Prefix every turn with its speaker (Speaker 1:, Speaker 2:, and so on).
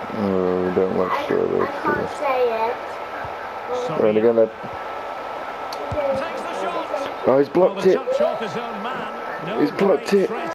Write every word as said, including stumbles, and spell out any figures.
Speaker 1: Oh, we don't watch the other.
Speaker 2: I can't say it.
Speaker 1: We're only gonna. Oh, he's blocked it. He's blocked it.